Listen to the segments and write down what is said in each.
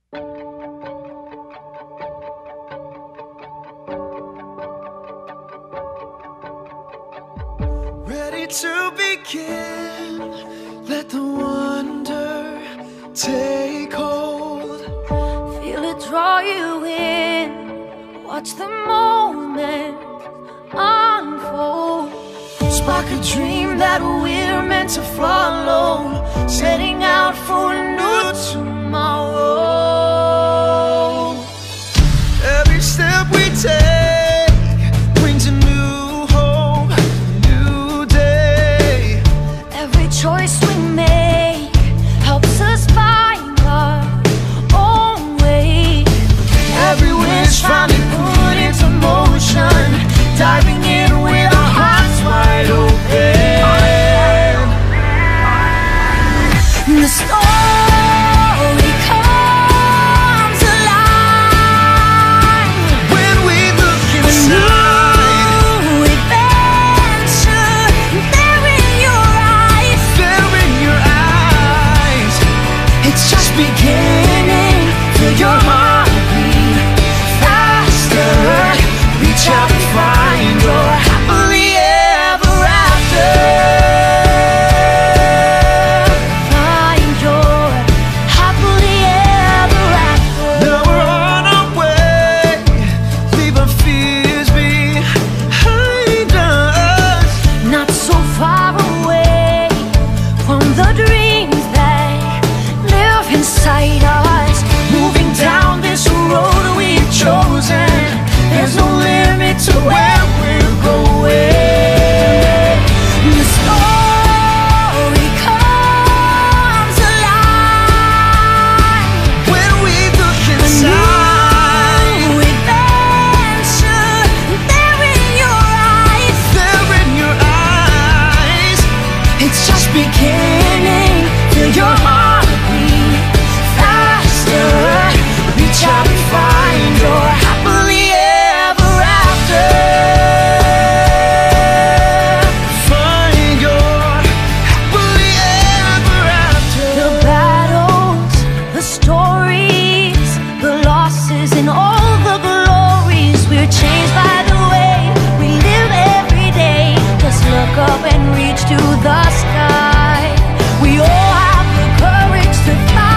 Ready to begin, let the wonder take hold. Feel it draw you in, watch the moment unfold. Spark a dream that we're meant to follow, setting out for a new tomorrow. Every step we take brings a new hope, a new day. Every choice we make helps us find our own way. Every wish finally put into motion, diving in with our hearts wide open. The story comes alive when we look inside. new adventure there in your eyes. There in your eyes, it's just beginning. Feel your heartbeat faster. Reach out and find your happily ever after. Find your happily ever after. Now we're on our way, leave our fears behind us. Not so far away from the dreams that live inside us. Moving down this road we've chosen, there's no limit to where we're going. The story comes alive When we look inside, new adventure there in your eyes. there in your eyes, it's just beginning. Feel your heartbeat faster. Reach out and find your happily ever after. Find your happily ever after. The battles, the stories, the losses, and all the glories. We're changed by the way we live every day. Just look up and reach to the sky. We all have the courage to fly.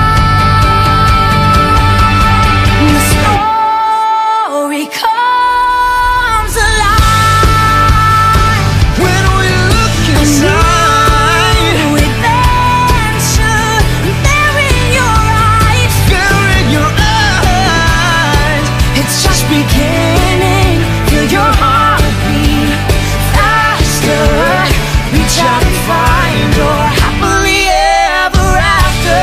The story comes alive When we look inside, new adventure there in your eyes. there in your eyes, it's just beginning. Feel your heartbeat faster. Reach out and find your happily ever after.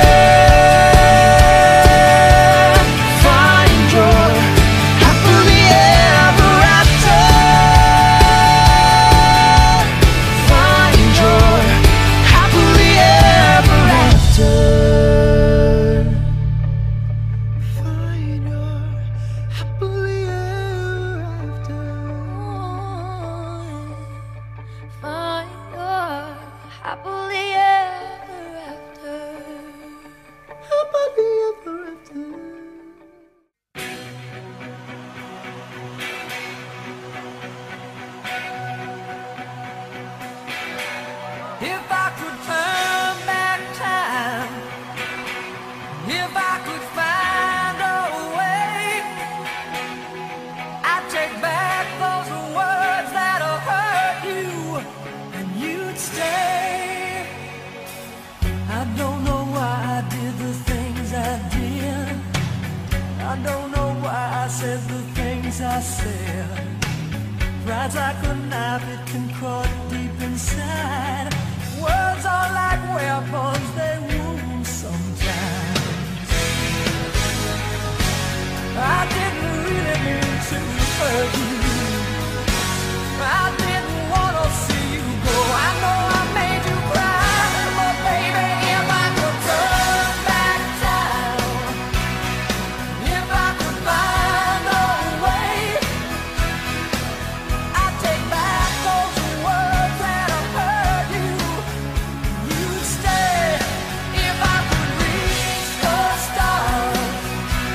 Find your happily ever after. Find your happily ever after. Find your happily ever after. Find your happily ever after. Happily ever after. If I could turn back time, if I could find a way, I'd take back those words that have hurt you, and you'd stay. I don't know why I did the things I did. I don't know why I said the things I said. Pride's like a knife, it can cut deep inside. Words are like weapons, they wound sometimes. I didn't really mean to hurt you. I didn't want to see you go. I know I made you cry, but baby, if I could turn back time, if I could find a way, I'd take back those words that have hurt you. You'd stay if I could reach the stars.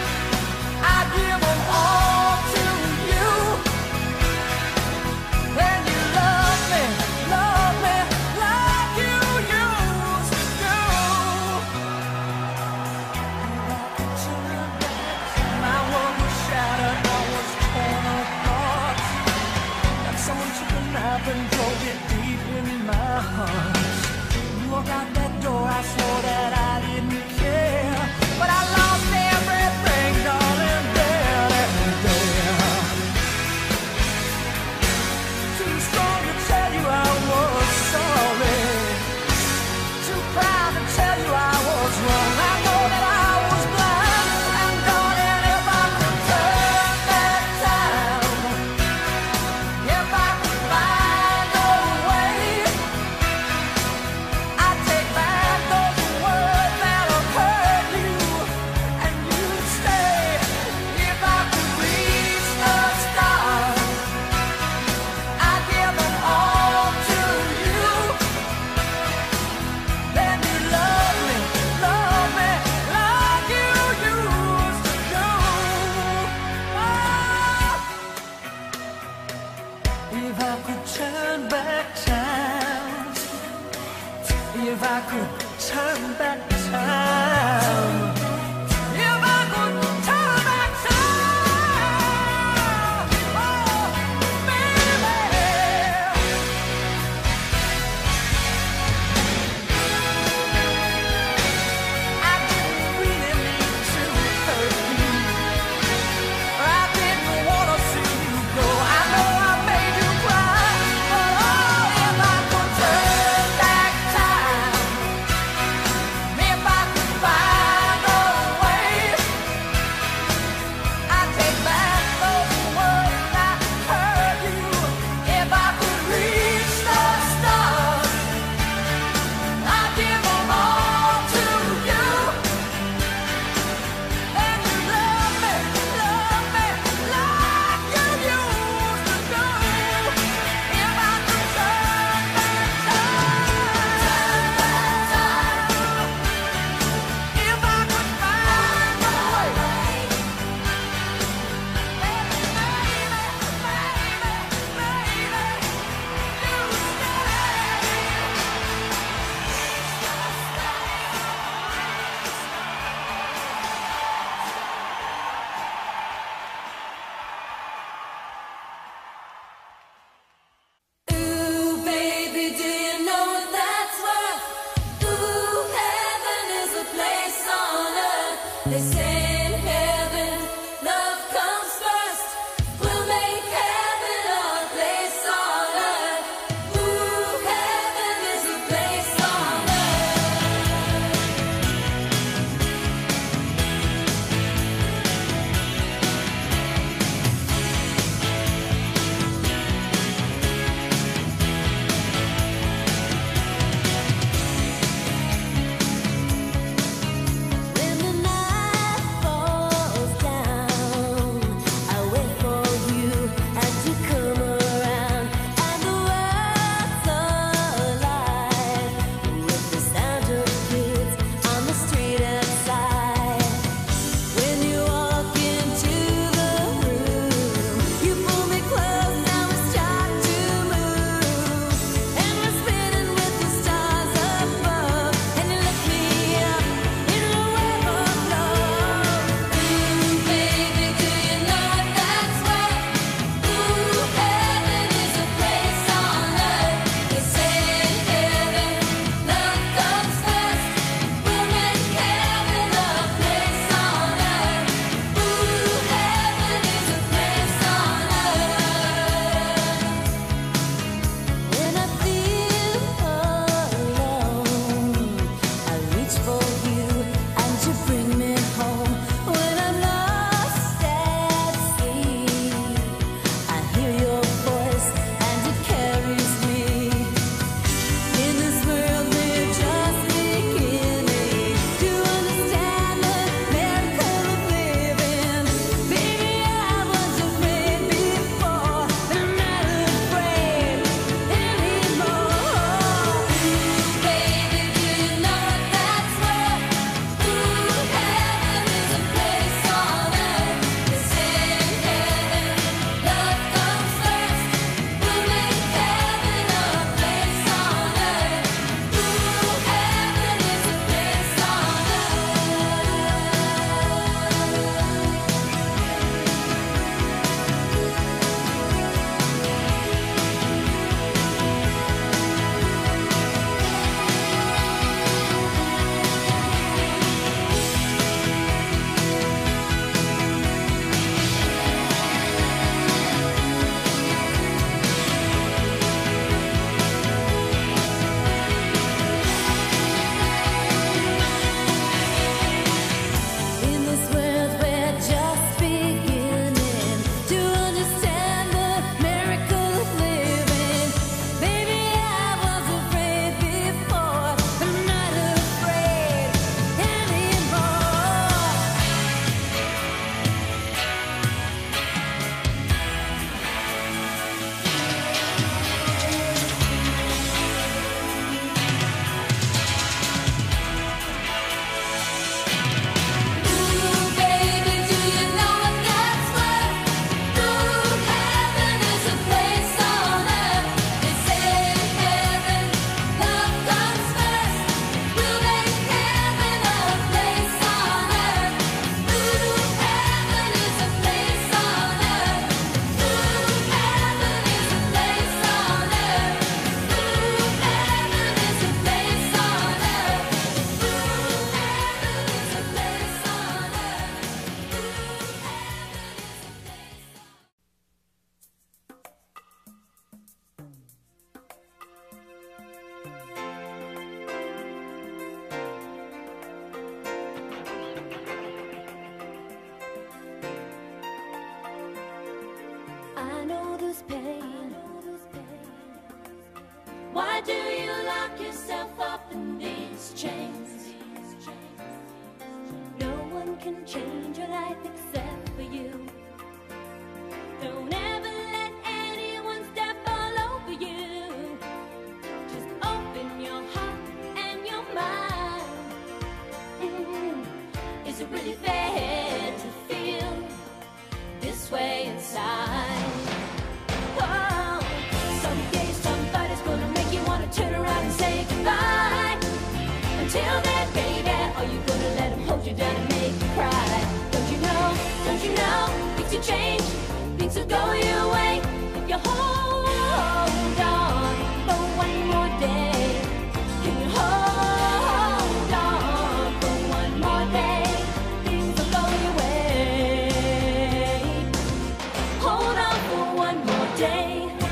I know this pain. Why do you lock yourself up in these chains? No one can change your life except for you. Don't ever let anyone step all over you. Just open your heart and your mind. Is it really fair to feel this way inside? Oh, Someday somebody's gonna make you wanna turn around and say goodbye. Until then, baby, are you gonna let him hold you down and make you cry? Don't you know, things will change, things will go your way if you hold on for one more day. Can you hold on for one more day? Things will go your way. Hold on for one more day.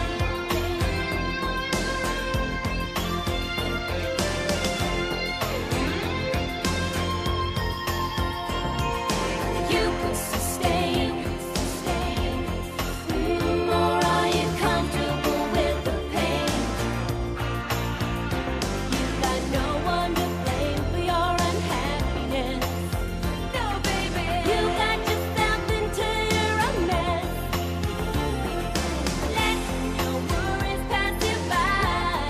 You could sustain, or are you comfortable with the pain? You got no one to blame for your unhappiness. No, baby, you got yourself into your own mess. Let your worries pass you by.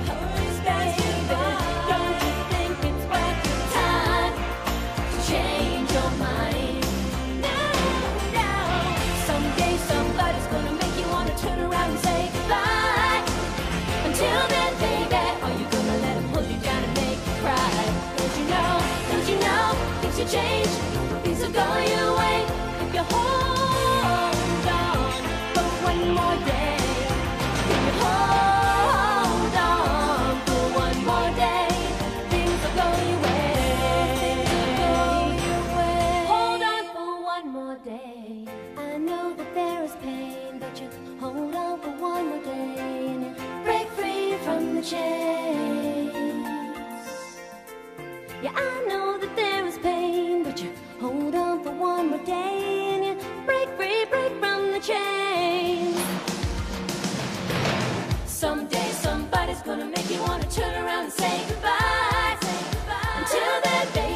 Don't you think it's worth your time to change your mind? No. Someday somebody's gonna make you wanna turn around and say goodbye. Until then, baby, are you gonna let him hold you down and make you cry? Don't you know, things will change, things will go your way if you hold on for one more day. If you hold on for one more day, things will go your way. Hold on for one more day. I know that there is pain, but you hold on for one more day and you break free from the chains. Yeah, I know that there is pain, but you hold on for one more day and you break free, break from the chains. Someday somebody's gonna make you wanna turn around and say goodbye. Until then, baby,